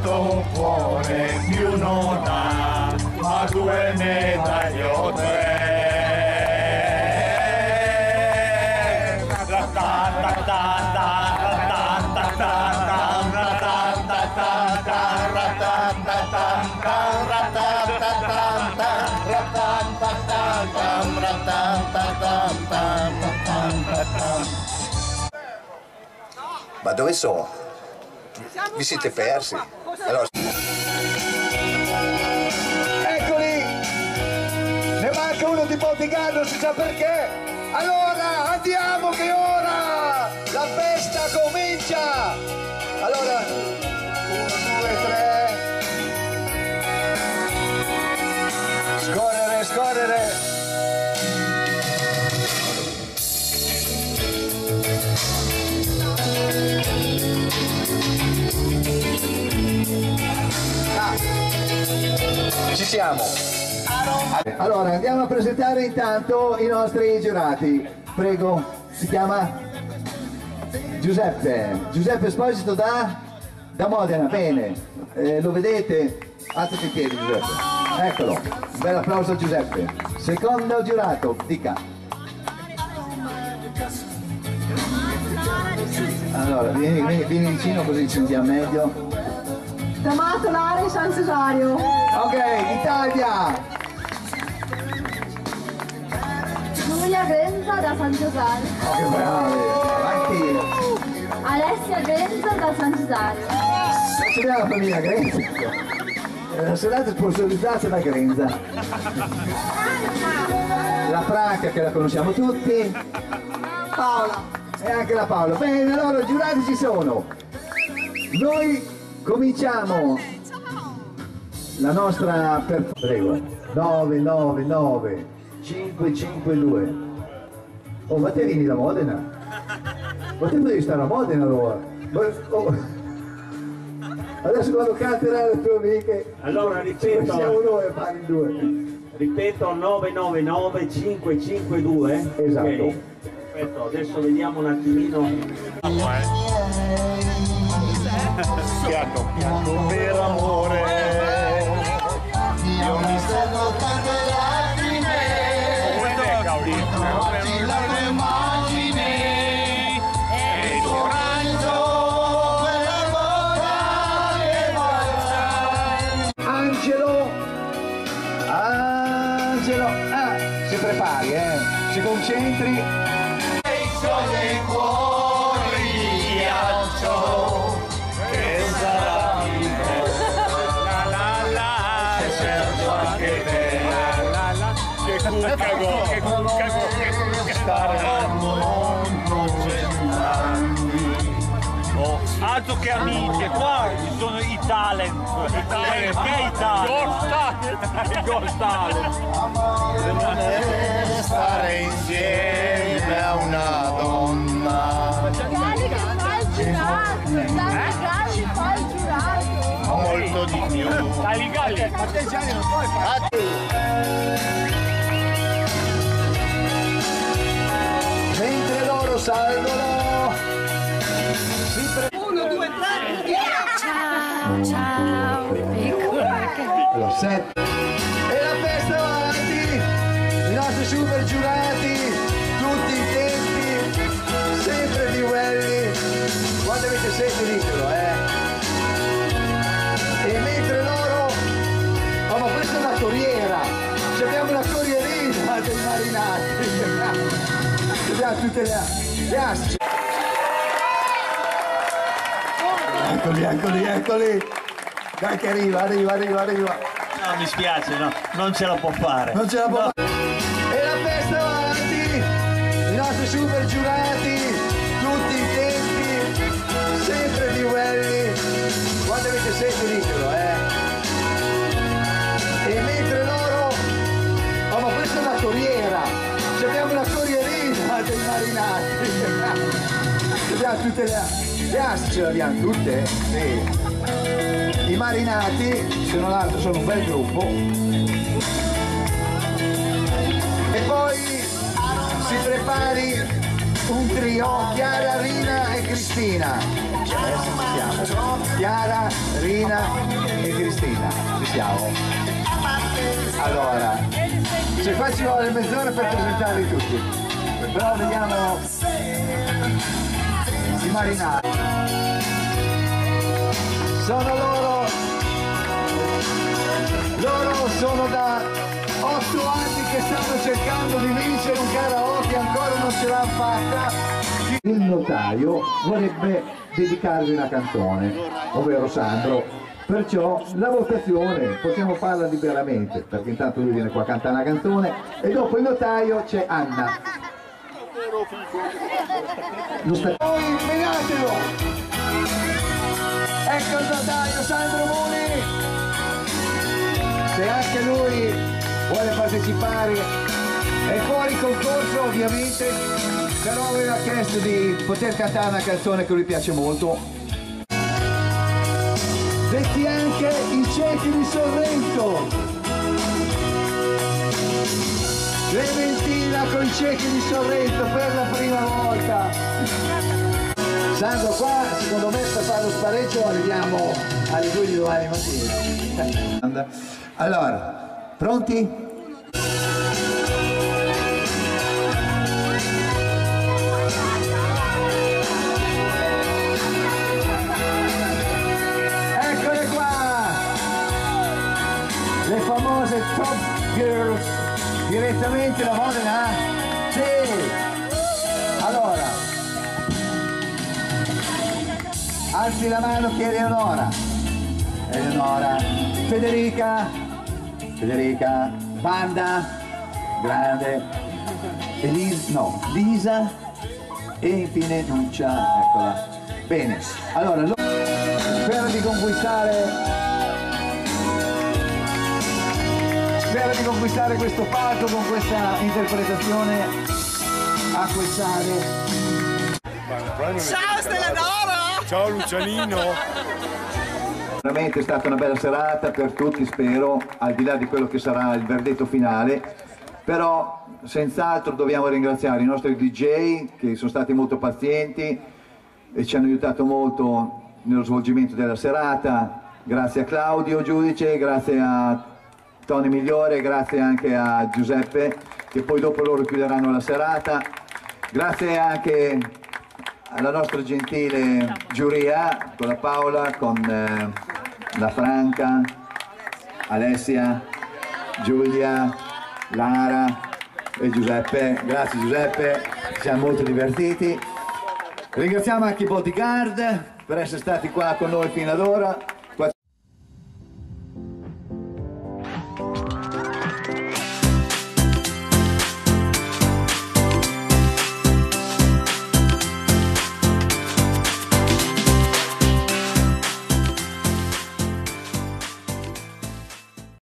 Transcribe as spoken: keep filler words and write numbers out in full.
quanto un cuore più non ha, ma due medaglie o tre. Ma dove sono? Vi siete persi? Allora... Eccoli! Ne manca uno di Pontigallo, non si sa perché! Allora, andiamo che ora la festa comincia! Allora, uno, due, tre... Scorrere, scorrere! Ci siamo. Allora andiamo a presentare intanto i nostri giurati. Prego, si chiama Giuseppe. Giuseppe Esposito da, da Modena, bene. Eh, lo vedete? Alzati in piedi Giuseppe. Eccolo. Un bel applauso a Giuseppe. Secondo giurato, dica. Allora, vieni, vieni, vieni vicino così ci sentiamo meglio. D'Amato Lari San Cesario. Ok, Italia. Giulia Grenza da San Cesario. Oh, che bravi. Avanti. Alessia Grenza da San Cesario. Ce l'ha la famiglia Grenza. La serata sponsorizzata da Grenza. La Franca che la conosciamo tutti. Paola. E anche la Paola. Bene, allora i giurati ci sono. Noi cominciamo la nostra per... Prego. nove nove nove cinque cinque due. Oh, ma te vieni da Modena? Ma te potevi stare a Modena allora? Oh. Adesso quando canterà le tue amiche, allora ripeto, siamo noi e parli in due. Ripeto nove nove nove cinque cinque due. Esatto. Okay. Perfetto, adesso vediamo un attimino. Piano piano per amore, io mi stendo tante lacrime, oggi la mia immagine e il tuo raggio quella bolla che bacia. Angelo, Angelo, ah, si prepari, eh, si concentri. Dei cuori ghiaccio che sarà vivo, la la la, e certo anche te, la la la, che cuccago, che cuccago, che stare al mondo cent'anni. Oh, altro che amiche, qua ci sono i talent, i talent, che i talent, Ghost talent. Se non è stare insieme a una donna. Gali che fa il giurato, Dani Galli fa il giurato. Molto di più. Galli Galli. Attenzione, non puoi fare. Mentre loro salgono, si pre... Uno, due, tre, ciao, ciao, Allora, sette. E la festa avanti, i nostri super giurati, tutti i tempi, sempre più belli. Quando avete sentito ditelo, eh. E mentre loro, oh ma questa è una corriera, ci abbiamo una corrierina dei marinati, abbiamo tutte le, le asce. Eccoli, eccoli, eccoli. Dai che arriva, arriva, arriva, arriva. No, mi spiace, no, non ce la può fare. Non ce la può fare. E la festa avanti, i nostri super giurati, tutti i tempi, sempre più belli. Quando avete sentito ditelo, eh. E mentre loro, oh ma questa è una corriera, ci abbiamo una corrierina dei marinati. Abbiamo tutte le, le asce, ce le abbiamo tutte, sì. I marinati, se non altro, sono un bel gruppo. E poi si prepari un trio, Chiara, Rina e Cristina. Adesso ci siamo. Chiara, Rina e Cristina. Ci siamo. Allora, se qua ci vuole mezz'ora per presentarli tutti. Però vediamo di marinare. Sono loro, loro sono da otto anni che stanno cercando di vincere un karaoke, ancora non ce l'hanno fatta. Il notaio vorrebbe dedicarvi una canzone, ovvero Sandro, perciò la votazione possiamo farla liberamente, perché intanto lui viene qua a cantare una canzone e dopo il notaio c'è Anna. Lo sta... Voi menatelo! Ecco il notaio Sandro Muni, se anche lui vuole partecipare è fuori concorso ovviamente, però aveva chiesto di poter cantare una canzone che lui piace molto. Detti anche i ciechi di Sorrento, Clementina con i ciechi di Sorrento per la prima volta. Sandro qua secondo me per fare lo spareggio arriviamo alle due di domani mattina. Allora, pronti? Eccole qua! Le famose Top Girls direttamente da Modena? Sì! Allora, alzi la mano chi è Eleonora. Eleonora. Federica. Federica. Banda. Grande. Elisa. No. Lisa. E infine Nuccia. Eccola. Bene. Allora, spero di conquistare. Spero di conquistare questo palco con questa interpretazione acquistare. Ciao Stelladora! Ciao Lucianino! Veramente è stata una bella serata per tutti, spero, al di là di quello che sarà il verdetto finale, però senz'altro dobbiamo ringraziare i nostri D J che sono stati molto pazienti e ci hanno aiutato molto nello svolgimento della serata. Grazie a Claudio Giudice, grazie a Tony Migliore, grazie anche a Giuseppe che poi dopo loro chiuderanno la serata. Grazie anche alla nostra gentile giuria, con la Paola, con eh, la Franca, Alessia, Giulia, Lara e Giuseppe. Grazie Giuseppe, ci siamo molto divertiti. Ringraziamo anche i bodyguard per essere stati qua con noi fino ad ora.